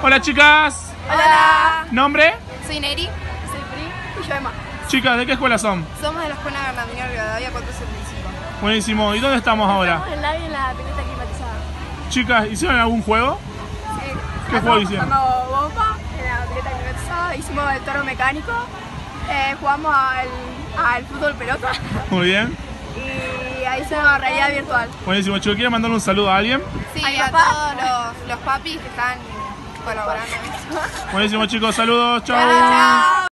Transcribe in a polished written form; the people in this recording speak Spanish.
Hola chicas. Hola. ¿Nombre? Soy Neri. Soy Pri. Y yo Emma. Chicas, ¿de qué escuela son? Somos de la Escuela Bernardino Rivadavia 475. Buenísimo. ¿Y dónde estamos ahora? Estamos en la pileta climatizada. Chicas, ¿hicieron algún juego? Sí. ¿Qué juego hicieron? Jugamos bomba en la pileta climatizada. Hicimos el toro mecánico. Jugamos al fútbol pelota. Muy bien. Y ahí hicimos realidad virtual. Buenísimo, chicos. ¿Quieren mandarle un saludo a alguien? Sí, a todos los papis que están colaborando en eso. Buenísimo, chicos. Saludos. Chau. Chao.